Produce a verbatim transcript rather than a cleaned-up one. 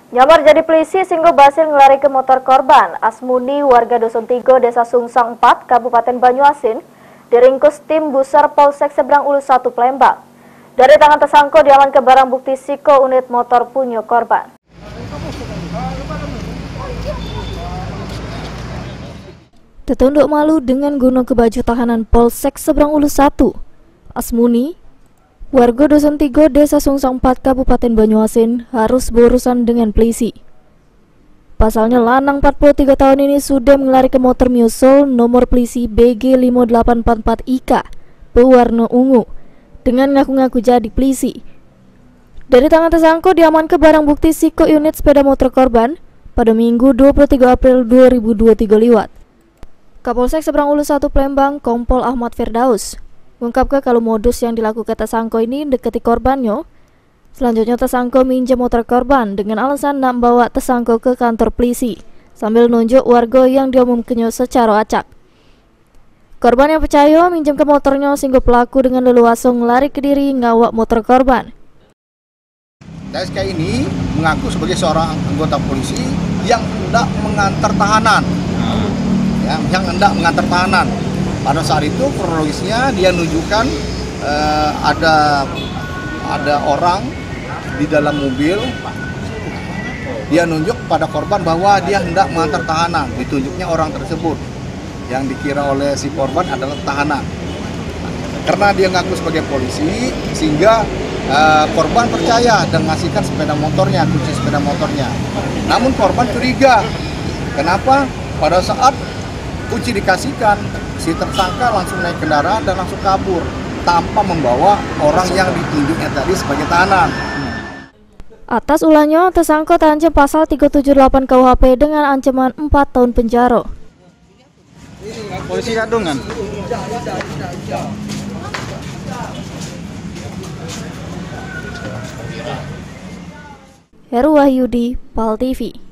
Nyamar jadi polisi sehingga berhasil ngelari ke motor korban. Asmuni warga Dusun Tigo, Desa Sungsang empat, Kabupaten Banyuasin, diringkus tim Busar Polsek Seberang Ulus satu Palembang. Dari tangan tersangka diamankan barang bukti siko unit motor punya korban. Tertunduk malu dengan gunung ke baju tahanan Polsek Seberang Ulus satu, Asmuni warga Dusun Tigo, Desa Sungsang empat, Kabupaten Banyuasin harus berurusan dengan polisi. Pasalnya lanang empat puluh tiga tahun ini sudah mengelari ke motor Miusul nomor polisi B G lima delapan empat empat I K berwarna ungu dengan ngaku-ngaku jadi polisi. Dari tangan tersangka diamankan barang bukti siko unit sepeda motor korban pada Minggu dua puluh tiga April dua ribu dua puluh tiga liwat. Kapolsek Seberang Ulus satu Palembang, Kompol Ahmad Firdaus, mengungkapkan kalau modus yang dilakukan tersangka ini deketi korbannya. Selanjutnya tersangka minjem motor korban dengan alasan nak bawa tersangka ke kantor polisi sambil nunjuk warga yang diumumkannya secara acak. Korban yang percaya minjem ke motornya sehingga pelaku dengan leluasa lari ke diri ngawak motor korban. S K ini mengaku sebagai seorang anggota polisi yang hendak mengantar tahanan, ya, yang hendak mengantar tahanan. Pada saat itu kronologisnya dia menunjukkan uh, ada ada orang di dalam mobil. Dia nunjuk pada korban bahwa dia hendak mengantar tahanan. Ditunjuknya orang tersebut yang dikira oleh si korban adalah tahanan. Karena dia ngaku sebagai polisi, sehingga uh, korban percaya dan ngasihkan sepeda motornya, kunci sepeda motornya. Namun korban curiga. Kenapa? Pada saat kunci dikasihkan, si tersangka langsung naik kendaraan dan langsung kabur tanpa membawa orang yang ditunjuknya tadi sebagai tahanan. Atas ulahnya, tersangka terancam pasal tiga tujuh delapan K U H P dengan ancaman empat tahun penjara. Polisi gadungan. Heru Wahyudi, Pal T V.